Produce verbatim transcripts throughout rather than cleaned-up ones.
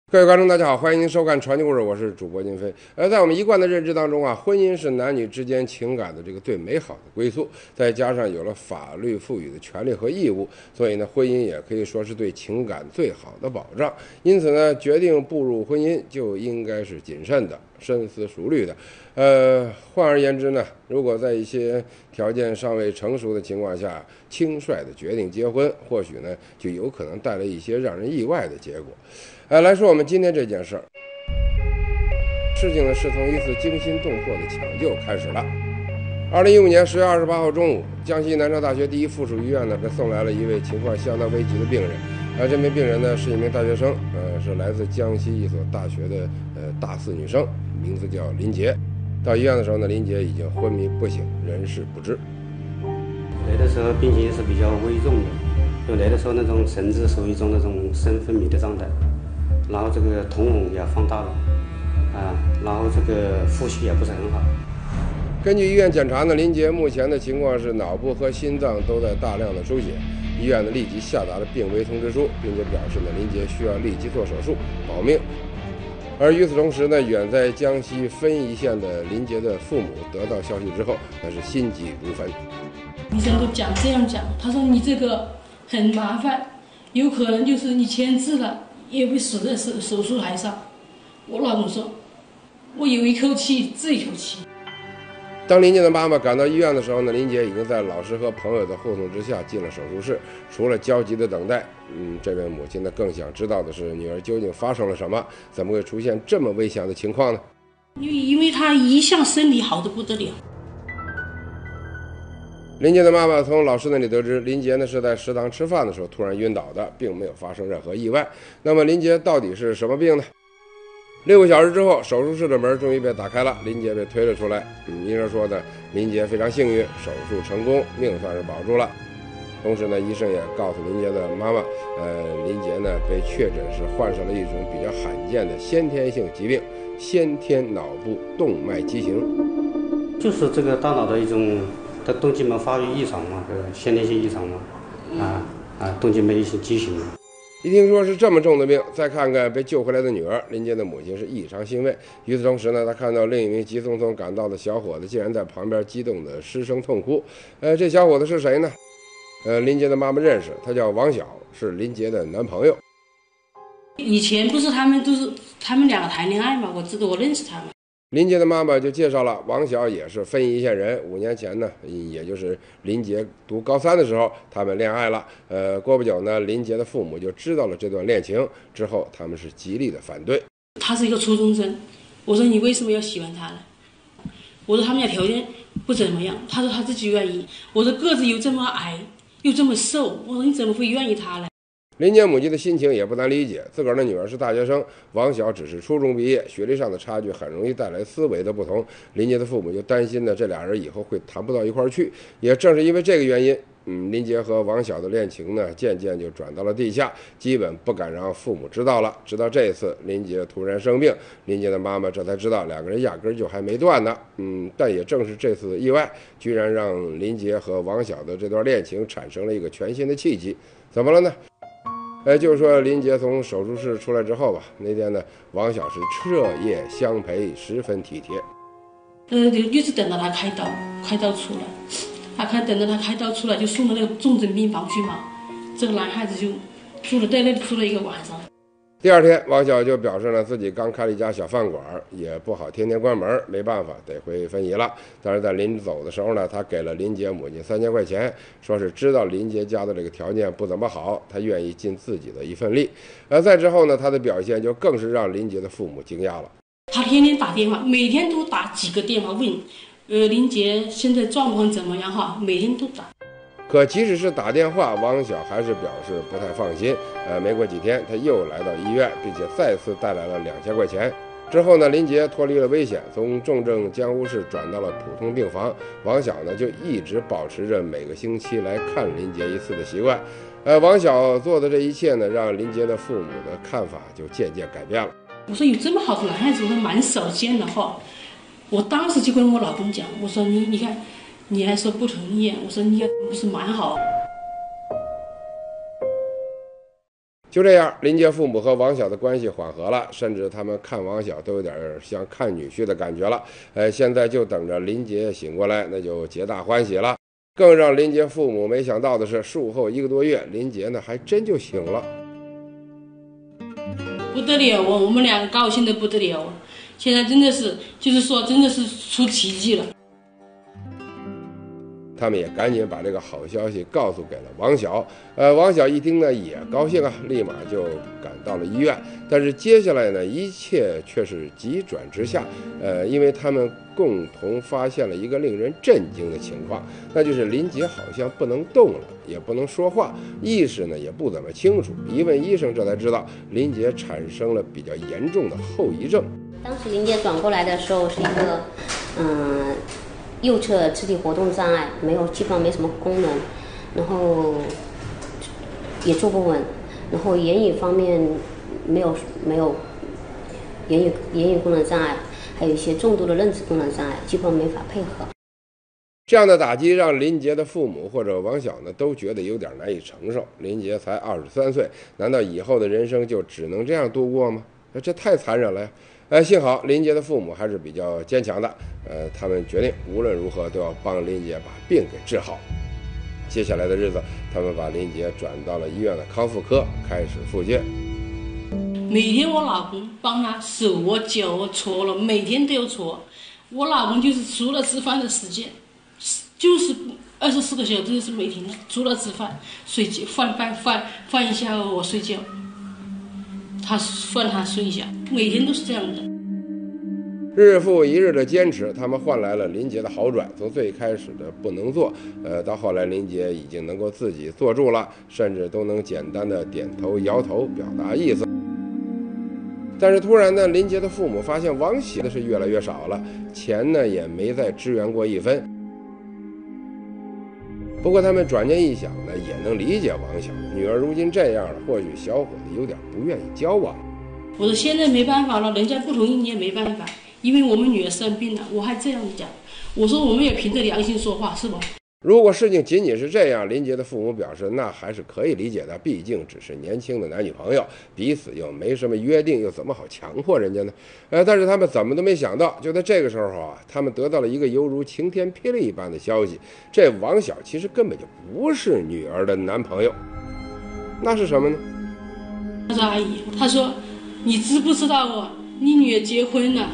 各位观众，大家好，欢迎您收看《传奇故事》，我是主播金飞。而在我们一贯的认知当中啊，婚姻是男女之间情感的这个最美好的归宿，再加上有了法律赋予的权利和义务，所以呢，婚姻也可以说是对情感最好的保障。因此呢，决定步入婚姻就应该是谨慎的、深思熟虑的。呃，换而言之呢，如果在一些条件尚未成熟的情况下，轻率的决定结婚，或许呢，就有可能带来一些让人意外的结果。呃，来说我们今天这件事儿，事情呢是从一次惊心动魄的抢救开始了。二零一五年十月二十八号中午，江西南昌大学第一附属医院呢，被送来了一位情况相当危急的病人。而这名病人呢是一名大学生，呃，是来自江西一所大学的呃大四女生，名字叫林杰。到医院的时候呢，林杰已经昏迷不醒，人事不知。 来的时候病情是比较危重的，就来的时候那种神志属于一种那种深昏迷的状态。然后这个瞳孔也放大了，啊，然后这个呼吸也不是很好。 根据医院检查呢，林杰目前的情况是脑部和心脏都在大量的出血，医院呢立即下达了病危通知书，并且表示呢林杰需要立即做手术保命。而与此同时呢，远在江西分宜县的林杰的父母得到消息之后，那是心急如焚。 医生都讲这样讲，他说你这个很麻烦，有可能就是你签字了。也会死在手手术台上。我老公说，我有一口气这一口气。 当林杰的妈妈赶到医院的时候呢，林杰已经在老师和朋友的护送之下进了手术室。除了焦急的等待，嗯，这位母亲呢更想知道的是女儿究竟发生了什么，怎么会出现这么危险的情况呢？ 因为因为她一向身体好得不得了。 林杰的妈妈从老师那里得知，林杰呢是在食堂吃饭的时候突然晕倒的，并没有发生任何意外。那么林杰到底是什么病呢？六个小时之后，手术室的门终于被打开了，林杰被推了出来。嗯，医生说呢，林杰非常幸运，手术成功，命算是保住了。同时呢，医生也告诉林杰的妈妈，呃，林杰呢被确诊是患上了一种比较罕见的先天性疾病——先天脑部动脉畸形， 就是这个大脑的一种。它动静脉发育异常嘛，呃，先天性异常嘛，啊啊，动静脉一些畸形。 一听说是这么重的病，再看看被救回来的女儿，林杰的母亲是异常欣慰。与此同时呢，他看到另一名急匆匆赶到的小伙子，竟然在旁边激动的失声痛哭。呃，这小伙子是谁呢？呃，林杰的妈妈认识，他叫王晓，是林杰的男朋友。 以前不是他们都是他们两个谈恋爱嘛，我知道，我认识他们。 林杰的妈妈就介绍了，王晓也是分宜县人。五年前呢，也就是林杰读高三的时候，他们恋爱了。呃，过不久呢，林杰的父母就知道了这段恋情，之后他们是极力的反对。 他是一个初中生，我说你为什么要喜欢他呢？我说他们家条件不怎么样，他说他自己愿意。我说个子又这么矮，又这么瘦，我说你怎么会愿意他呢？ 林杰母亲的心情也不难理解，自个儿的女儿是大学生，王晓只是初中毕业，学历上的差距很容易带来思维的不同。林杰的父母就担心呢，这俩人以后会谈不到一块儿去。也正是因为这个原因，嗯，林杰和王晓的恋情呢，渐渐就转到了地下，基本不敢让父母知道了。直到这一次，林杰突然生病，林杰的妈妈这才知道两个人压根儿就还没断呢。嗯，但也正是这次的意外，居然让林杰和王晓的这段恋情产生了一个全新的契机。怎么了呢？哎，就是说林杰从手术室出来之后吧，那天呢，王晓是彻夜相陪，十分体贴。 呃，就一直等到他开刀，开刀出来，他看等到他开刀出来，就送到那个重症病房去嘛。这个男孩子就住了在那里住了一个晚上。 第二天，王晓就表示呢，自己刚开了一家小饭馆，也不好天天关门，没办法得回分宜了。但是在临走的时候呢，他给了林杰母亲三千块钱，说是知道林杰家的这个条件不怎么好，他愿意尽自己的一份力。而在之后呢，他的表现就更是让林杰的父母惊讶了。 他天天打电话，每天都打几个电话问，呃，林杰现在状况怎么样哈？每天都打。 可即使是打电话，王晓还是表示不太放心。呃，没过几天，他又来到医院，并且再次带来了两千块钱。之后呢，林杰脱离了危险，从重症监护室转到了普通病房。王晓呢，就一直保持着每个星期来看林杰一次的习惯。呃，王晓做的这一切呢，让林杰的父母的看法就渐渐改变了。 我说有这么好的男孩子，我说蛮少见的哈。我当时就跟我老公讲，我说你你看。你还说不同意，我说你不是蛮好。 就这样，林杰父母和王晓的关系缓和了，甚至他们看王晓都有点像看女婿的感觉了。呃，现在就等着林杰醒过来，那就皆大欢喜了。更让林杰父母没想到的是，术后一个多月，林杰呢还真就醒了。 不得了哦，我们两个高兴的不得了哦！现在真的是，就是说，真的是出奇迹了。 他们也赶紧把这个好消息告诉给了王晓。呃，王晓一听呢也高兴啊，立马就赶到了医院。但是接下来呢，一切却是急转直下。呃，因为他们共同发现了一个令人震惊的情况，那就是林杰好像不能动了，也不能说话，意识呢也不怎么清楚。一问医生，这才知道林杰产生了比较严重的后遗症。 当时林杰转过来的时候是一个，嗯。右侧肢体活动障碍，没有，基本上没什么功能，然后也坐不稳，然后言语方面没有没有言语言语功能障碍，还有一些重度的认知功能障碍，基本上没法配合。 这样的打击让林杰的父母或者王晓呢都觉得有点难以承受。林杰才二十三岁，难道以后的人生就只能这样度过吗？这太残忍了呀！呃，幸好林杰的父母还是比较坚强的，呃，他们决定无论如何都要帮林杰把病给治好。接下来的日子，他们把林杰转到了医院的康复科，开始复健。 每天我老公帮他手啊脚啊搓了，每天都要搓。我老公就是除了吃饭的时间，就是二十四个小时是没停的，除了吃饭、睡觉、饭饭饭饭一下我睡觉。他放他睡一下，每天都是这样的。 日复一日的坚持，他们换来了林杰的好转。从最开始的不能坐，呃，到后来林杰已经能够自己坐住了，甚至都能简单的点头摇头表达意思。但是突然呢，林杰的父母发现王晓的是越来越少了，钱呢也没再支援过一分。不过他们转念一想呢，也能理解王晓，女儿如今这样了，或许小伙子有点不愿意交往。 我说现在没办法了，人家不同意你也没办法，因为我们女儿生病了，我还这样讲。我说我们也凭着良心说话，是吧？ 如果事情仅仅是这样，林杰的父母表示那还是可以理解的，毕竟只是年轻的男女朋友，彼此又没什么约定，又怎么好强迫人家呢？呃，但是他们怎么都没想到，就在这个时候啊，他们得到了一个犹如晴天霹雳一般的消息，这王晓其实根本就不是女儿的男朋友。那是什么呢？ 他说阿姨，他说你知不知道啊？你女儿结婚了。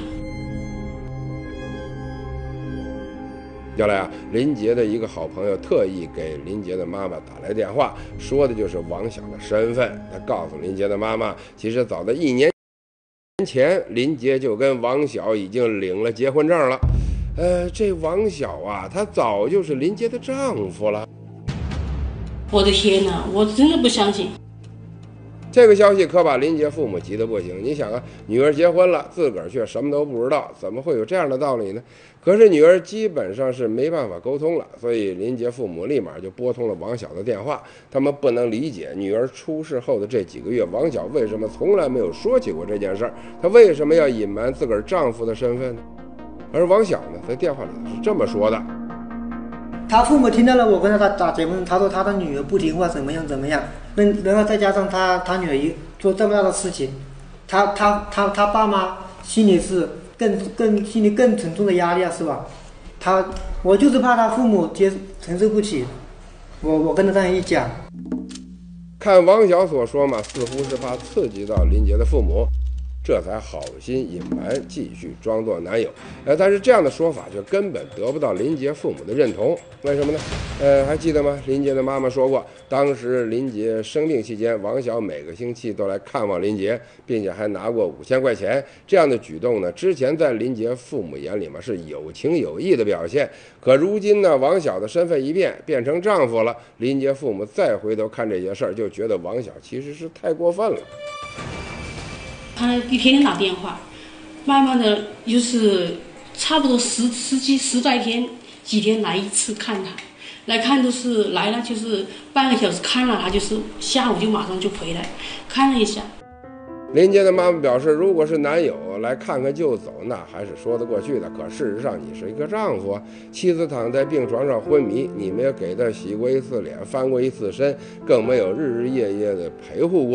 原来啊，林杰的一个好朋友特意给林杰的妈妈打来电话，说的就是王晓的身份。他告诉林杰的妈妈，其实早在一年前，林杰就跟王晓已经领了结婚证了。呃，这王晓啊，她早就是林杰的丈夫了。 我的天哪，我真的不相信。 这个消息可把林杰父母急得不行。你想啊，女儿结婚了，自个儿却什么都不知道，怎么会有这样的道理呢？可是女儿基本上是没办法沟通了，所以林杰父母立马就拨通了王晓的电话。他们不能理解女儿出事后的这几个月，王晓为什么从来没有说起过这件事儿，她为什么要隐瞒自个儿丈夫的身份呢？而王晓呢，在电话里是这么说的： 他父母听到了我跟他打结婚，他说他的女儿不听话，怎么样怎么样，然后再加上他他女儿一做这么大的事情，他他他他爸妈心里是更更心里更沉重的压力啊，是吧？他我就是怕他父母接承受不起，我我跟他这样一讲。 看王晓所说嘛，似乎是怕刺激到林杰的父母，这才好心隐瞒，继续装作男友。呃，但是这样的说法却根本得不到林杰父母的认同。为什么呢？呃，还记得吗？林杰的妈妈说过，当时林杰生病期间，王晓每个星期都来看望林杰，并且还拿过五千块钱。这样的举动呢，之前在林杰父母眼里嘛是有情有义的表现。可如今呢，王晓的身份一变，变成丈夫了，林杰父母再回头看这些事儿，就觉得王晓其实是太过分了。 他一天天打电话，慢慢的就是差不多十十几十来天，几天来一次看他，来看都是来了就是半个小时看了他，就是下午就马上就回来看了一下。 林杰的妈妈表示，如果是男友来看看就走，那还是说得过去的。可事实上，你是一个丈夫啊，妻子躺在病床上昏迷，你没有给她洗过一次脸，翻过一次身，更没有日日夜夜的陪护过。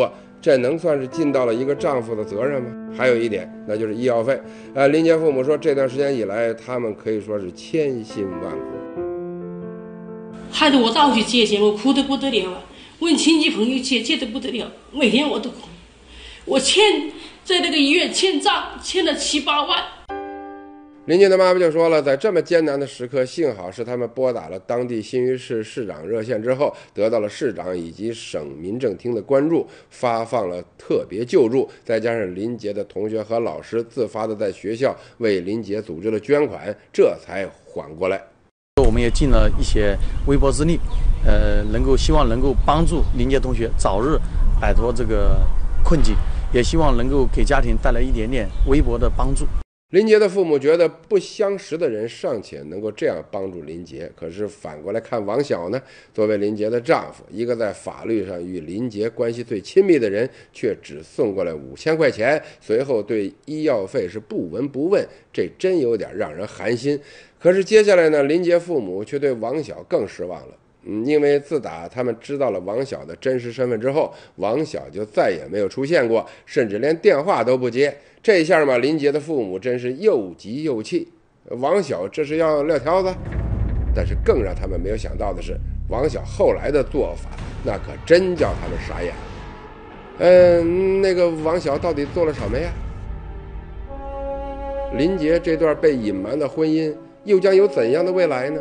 这能算是尽到了一个丈夫的责任吗？还有一点，那就是医药费。呃，林杰父母说，这段时间以来，他们可以说是千辛万苦， 害得我到处借钱，我哭得不得了啊！问亲戚朋友借，借得不得了，每天我都哭。我欠在那个医院欠账，欠了七八万。 林杰的妈妈就说了，在这么艰难的时刻，幸好是他们拨打了当地新余市市长热线之后，得到了市长以及省民政厅的关注，发放了特别救助，再加上林杰的同学和老师自发的在学校为林杰组织了捐款，这才缓过来。 我们也尽了一些微薄之力，呃，能够希望能够帮助林杰同学早日摆脱这个困境，也希望能够给家庭带来一点点微薄的帮助。 林杰的父母觉得不相识的人尚且能够这样帮助林杰，可是反过来看王晓呢，作为林杰的丈夫，一个在法律上与林杰关系最亲密的人，却只送过来五千块钱，随后对医药费是不闻不问，这真有点让人寒心。可是接下来呢，林杰父母却对王晓更失望了。嗯，因为自打他们知道了王晓的真实身份之后，王晓就再也没有出现过，甚至连电话都不接。这下嘛，林杰的父母真是又急又气。王晓这是要撂挑子？但是更让他们没有想到的是，王晓后来的做法，那可真叫他们傻眼。嗯，那个王晓到底做了什么呀？林杰这段被隐瞒的婚姻又将有怎样的未来呢？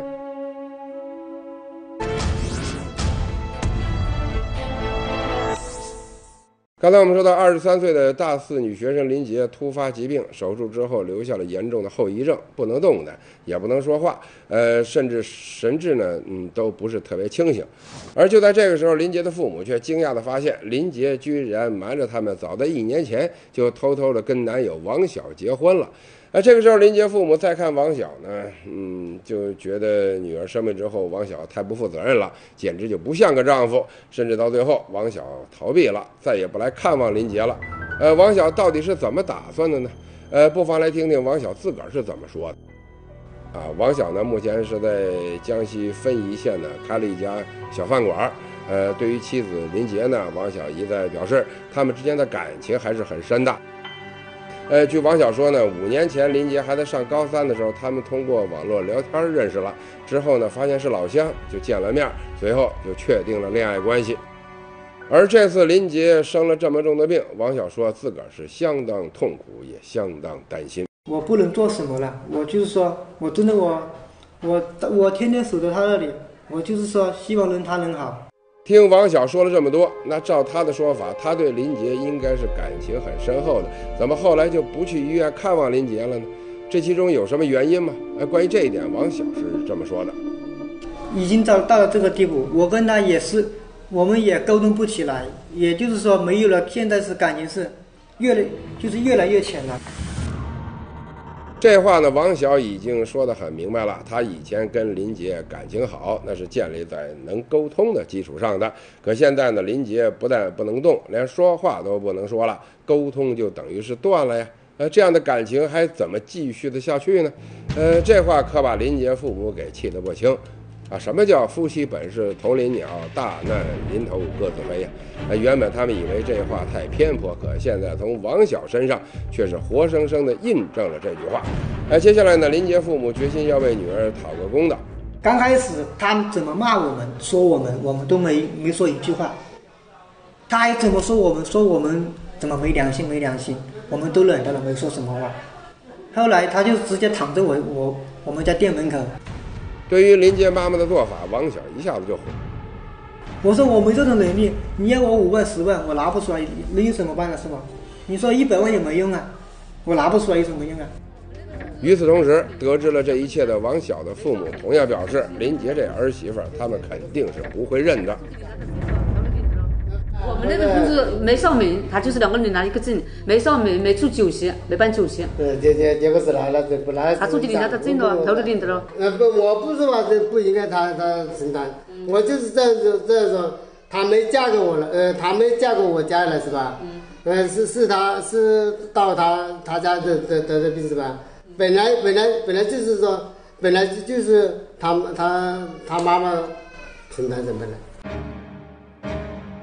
刚才我们说到，二十三岁的大四女学生林杰突发疾病，手术之后留下了严重的后遗症，不能动弹，也不能说话，呃，甚至神志呢，嗯，都不是特别清醒。而就在这个时候，林杰的父母却惊讶地发现，林杰居然瞒着他们，早在一年前就偷偷地跟男友王晓结婚了。那这个时候，林杰父母再看王晓呢，嗯，就觉得女儿生病之后，王晓太不负责任了，简直就不像个丈夫。甚至到最后，王晓逃避了，再也不来看望林杰了。呃，王晓到底是怎么打算的呢？呃，不妨来听听王晓自个儿是怎么说的。啊，王晓呢，目前是在江西分宜县呢开了一家小饭馆。呃，对于妻子林杰呢，王晓一再表示，他们之间的感情还是很深的。呃，据王晓说呢，五年前林杰还在上高三的时候，他们通过网络聊天认识了，之后呢，发现是老乡，就见了面，随后就确定了恋爱关系。而这次林杰生了这么重的病，王晓说自个儿是相当痛苦，也相当担心。 我不能做什么了，我就是说，我真的我，我我天天守在他那里，我就是说，希望能他能好。 听王晓说了这么多，那照他的说法，他对林杰应该是感情很深厚的，怎么后来就不去医院看望林杰了呢？这其中有什么原因吗？呃，关于这一点，王晓是这么说的： 已经到到了这个地步，我跟他也是，我们也沟通不起来，也就是说没有了，现在是感情是越来就是越来越浅了。 这话呢，王晓已经说得很明白了。他以前跟林杰感情好，那是建立在能沟通的基础上的。可现在呢，林杰不但不能动，连说话都不能说了，沟通就等于是断了呀。呃，这样的感情还怎么继续的下去呢？呃，这话可把林杰父母给气得不轻。啊，什么叫夫妻本是同林鸟，大难临头各自飞呀？啊，原本他们以为这话太偏颇，可现在从王晓身上却是活生生的印证了这句话。哎，接下来呢，林杰父母决心要为女儿讨个公道。 刚开始他们怎么骂我们，说我们，我们都没没说一句话。他还怎么说我们，说我们怎么没良心没良心，我们都忍着了，没说什么话。后来他就直接躺在我我我们家店门口。 对于林杰妈妈的做法，王晓一下子就火。 我说我没这种能力，你要我五万十万，我拿不出来，能有什么办法是吧？你说一百万也没用啊，我拿不出来有什么用啊？ 与此同时，得知了这一切的王晓的父母同样表示，林杰这儿媳妇他们肯定是不会认的。 我们那个同志没上门，他就是两个人拿一个证，没上门，没出酒席，没办酒席。 对，结结结果是来了，这不来。 他出去领他的证了，投了领的了。 呃不，我不是说这不应该他他承担，嗯、我就是这样子这样说，他没嫁给我了，呃，他没嫁给我家了是吧？嗯。呃，是是他是到他他家的得得的病是吧？本来本来本来就是说，本来就是他他他妈妈承担什么的。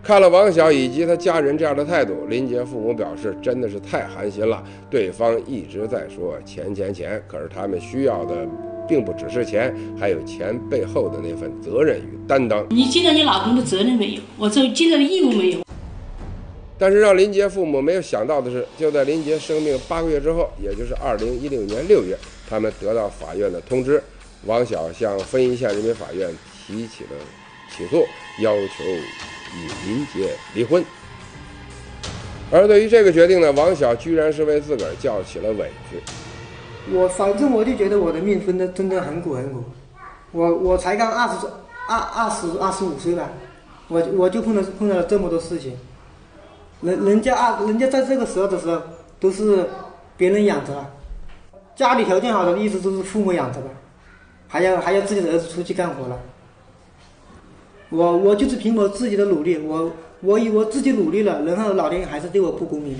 看了王小以及他家人这样的态度，林杰父母表示真的是太寒心了。对方一直在说钱钱钱，可是他们需要的并不只是钱，还有钱背后的那份责任与担当。 你尽到你老公的责任没有？我这尽到的义务没有？ 但是让林杰父母没有想到的是，就在林杰生病八个月之后，也就是二零一六年六月，他们得到法院的通知，王小向分宜县人民法院提起了起诉，要求与林杰离婚。而对于这个决定呢，王小居然是为自个儿叫起了委屈。 我反正我就觉得我的命分的真的很苦很苦，我我才刚二十二二十二十五岁吧，我我就碰到碰到了这么多事情。人人家啊，人家在这个时候的时候都是别人养着，家里条件好的一直都是父母养着吧，还要还要自己的儿子出去干活了。我我就是凭我自己的努力，我我以我自己努力了，然后老天还是对我不公平了。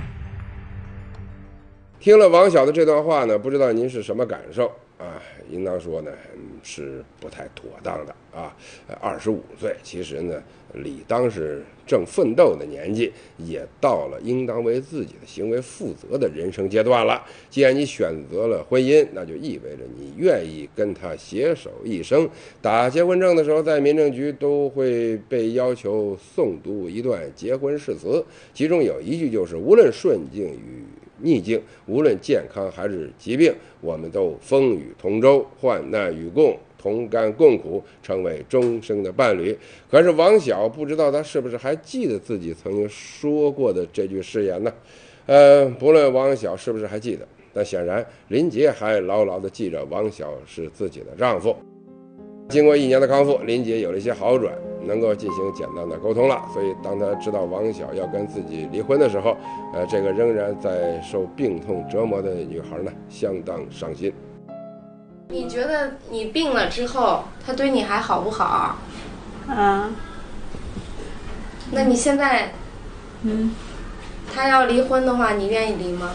听了王小的这段话呢，不知道您是什么感受啊？应当说呢，是不太妥当的啊。二十五岁，其实呢，理当是正奋斗的年纪，也到了应当为自己的行为负责的人生阶段了。既然你选择了婚姻，那就意味着你愿意跟他携手一生。打结婚证的时候，在民政局都会被要求诵读一段结婚誓词，其中有一句就是：无论顺境与逆境，无论健康还是疾病，我们都风雨同舟，患难与共，同甘共苦，成为终生的伴侣。可是王小不知道他是不是还记得自己曾经说过的这句誓言呢？呃，不论王小是不是还记得，但显然林杰还牢牢地记着王小是自己的丈夫。经过一年的康复，林杰有了一些好转，能够进行简单的沟通了。所以当他知道王小要跟自己离婚的时候，呃，这个仍然在受病痛折磨的女孩呢，相当伤心。 你觉得你病了之后，他对你还好不好？ 啊。 那你现在， 嗯， 他要离婚的话，你愿意离吗？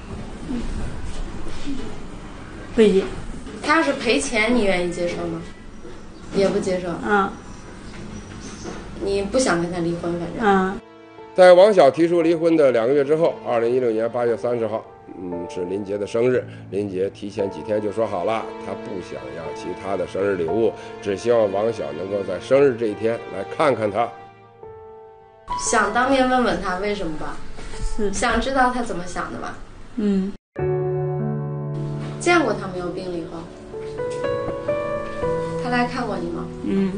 不一定。 他要是赔钱，你愿意接受吗？也不接受。 嗯。 你不想跟他离婚，反正。 嗯。 在王小提出离婚的两个月之后，二零一六年八月三十号，嗯，是林杰的生日。林杰提前几天就说好了，他不想要其他的生日礼物，只希望王小能够在生日这一天来看看他。 想当面问问他为什么吧？ 是。 想知道他怎么想的吧？ 嗯。 见过他没有病了以后？他来看过你吗？ 嗯。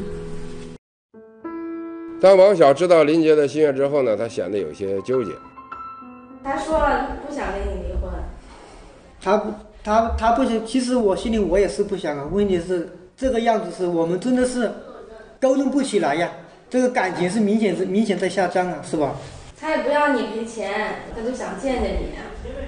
当王小知道林杰的心愿之后呢，他显得有些纠结。 他说了不想跟你离婚。 他不，他他不想。其实我心里我也是不想啊。问题是这个样子，是我们真的是沟通不起来呀。这个感情是明显是明显在下降啊，是吧？ 他也不要你赔钱，他就想见见你。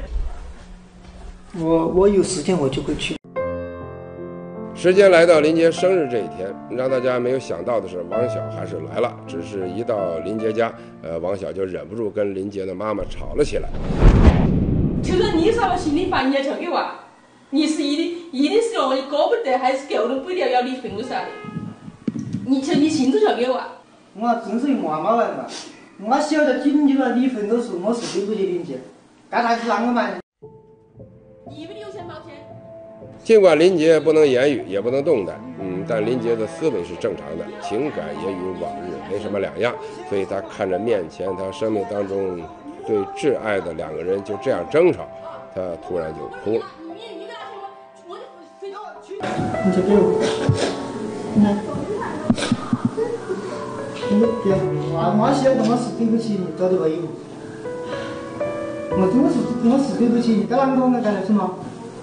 我我有时间我就会去。 时间来到林杰生日这一天，让大家没有想到的是，王小还是来了。只是一到林杰家，呃，王小就忍不住跟林杰的妈妈吵了起来。 就是你说心里烦也成给我，你是一定一定是用你过不得，还是够了不了要离婚噻？你就你清楚说给我。 我真是妈妈来嘛，我晓得紧就要离婚的时候，我是对不起林杰，但还是啷个嘛？ 你们有钱没钱？ 尽管林杰不能言语，也不能动弹，嗯，但林杰的思维是正常的，情感也与往日没什么两样，所以他看着面前他生命当中最挚爱的两个人就这样争吵，他突然就哭了。 你就给我，嗯，你不要，我我晓得我是对不起你做的维护，我真的是我是对不起你，在啷个我干的是吗？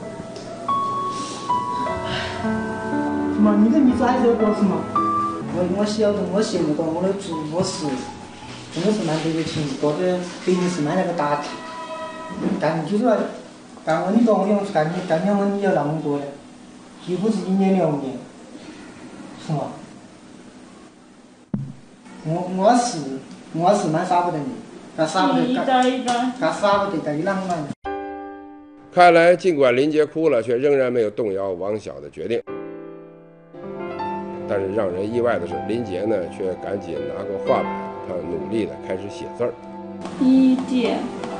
嘛，你跟你说还是要过是吗？我我晓得，我信得过我的主，我是真的是蛮对不起你，觉得对你是蛮那个打击。但你就是说，干我你跟我用干你干两个你要那么多的，几乎是一年两年，是吗？我我是我是蛮舍不得你，但舍不得干，但舍不得干一啷个。 看来，尽管林杰哭了，却仍然没有动摇王小的决定。但是让人意外的是，林杰呢却赶紧拿过画板他努力的开始写字儿。 一点，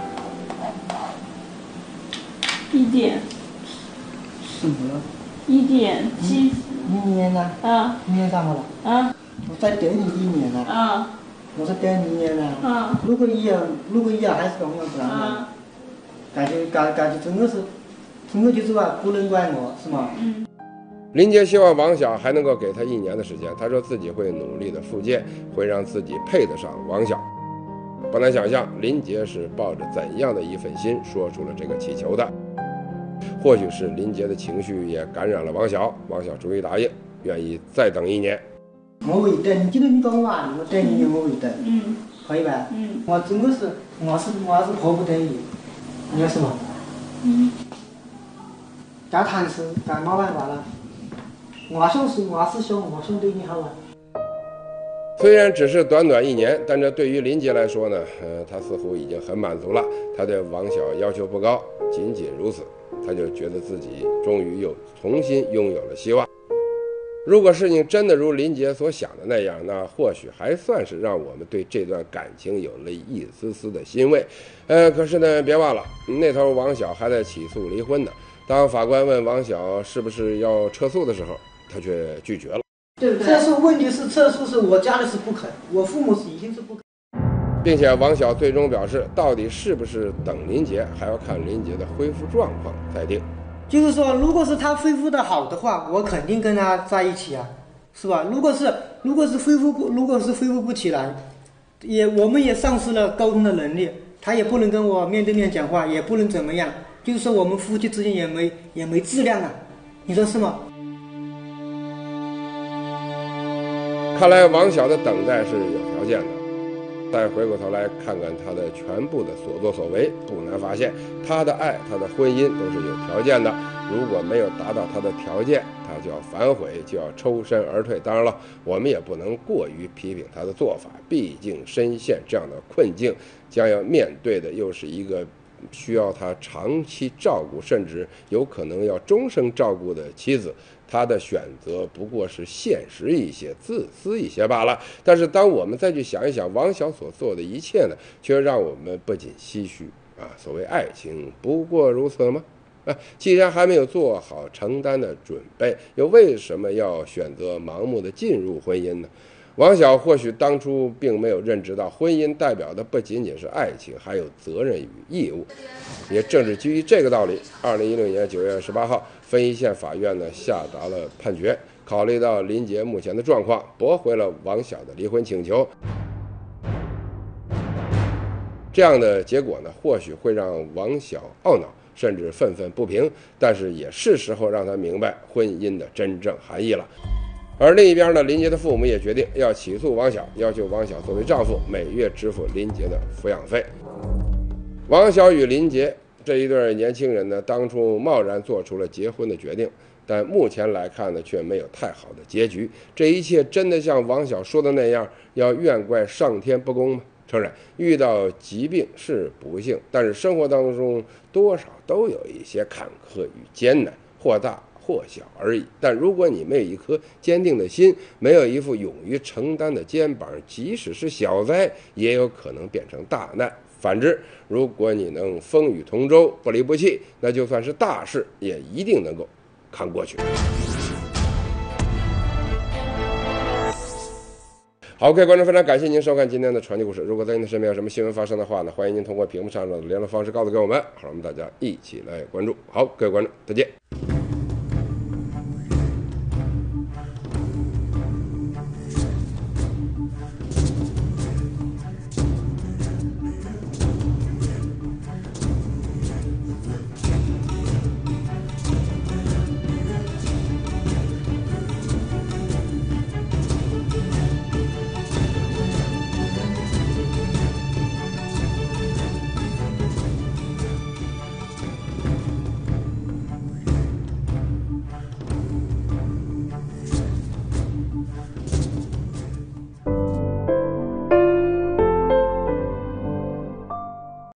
一点， 什么了？ 一点七。 一年了。 啊。 一年干嘛了？ 啊。 我再等你一年了。 啊。 我说等你一年了。 啊。 如果以后，如果以后还是这种样子了，啊，感觉感感觉真的是，真的就是吧，不能怪我，是吗？ 嗯。 林杰希望王晓还能够给他一年的时间，他说自己会努力的复健，会让自己配得上王晓。不难想象林杰是抱着怎样的一份心说出了这个祈求的。或许是林杰的情绪也感染了王晓，王晓终于答应，愿意再等一年。 我会等，今天你讲我话，我等一年我会等， 嗯， 可以吧？ 嗯， 我真的是，我是我是迫不得已，你说是吗？ 嗯， 该谈是该没办法了。我想是我是想我想对你好啊。 虽然只是短短一年，但这对于林杰来说呢，呃，他似乎已经很满足了。他对王晓要求不高，仅仅如此，他就觉得自己终于又重新拥有了希望。如果事情真的如林杰所想的那样，那或许还算是让我们对这段感情有了一丝丝的欣慰。呃，可是呢，别忘了，那头王晓还在起诉离婚呢。当法官问王晓是不是要撤诉的时候，他却拒绝了。 对不对？撤诉问题是撤诉是我家里是不肯，我父母是已经是不肯， 并且王晓最终表示，到底是不是等林杰，还要看林杰的恢复状况才定。 就是说，如果是他恢复的好的话，我肯定跟他在一起啊，是吧？如果是如果是恢复不，如果是恢复不起来，也我们也丧失了沟通的能力，他也不能跟我面对面讲话，也不能怎么样，就是说我们夫妻之间也没也没质量啊，你说是吗？ 看来王晓的等待是有条件的。再回过头来看看他的全部的所作所为，不难发现他的爱，他的婚姻都是有条件的。如果没有达到他的条件，他就要反悔，就要抽身而退。当然了，我们也不能过于批评他的做法，毕竟深陷这样的困境，将要面对的又是一个需要他长期照顾，甚至有可能要终生照顾的妻子。他的选择不过是现实一些、自私一些罢了。但是当我们再去想一想王晓所做的一切呢，却让我们不禁唏嘘啊！所谓爱情不过如此吗？啊，既然还没有做好承担的准备，又为什么要选择盲目的进入婚姻呢？王晓或许当初并没有认知到，婚姻代表的不仅仅是爱情，还有责任与义务。也正是基于这个道理，二零一六年九月十八号，分一县法院呢下达了判决，考虑到林杰目前的状况，驳回了王晓的离婚请求。这样的结果呢，或许会让王晓懊恼，甚至愤愤不平，但是也是时候让他明白婚姻的真正含义了。而另一边呢，林杰的父母也决定要起诉王晓，要求王晓作为丈夫每月支付林杰的抚养费。王晓与林杰这一对年轻人呢，当初贸然做出了结婚的决定，但目前来看呢，却没有太好的结局。这一切真的像王晓说的那样，要怨怪上天不公吗？诚然，遇到疾病是不幸，但是生活当中多少都有一些坎坷与艰难，或大或小而已。但如果你没有一颗坚定的心，没有一副勇于承担的肩膀，即使是小灾，也有可能变成大难。反之，如果你能风雨同舟，不离不弃，那就算是大事，也一定能够扛过去。好，各位观众，非常感谢您收看今天的传奇故事。如果在您的身边有什么新闻发生的话呢，欢迎您通过屏幕上的联络方式告诉给我们，好，我们大家一起来关注。好，各位观众，再见。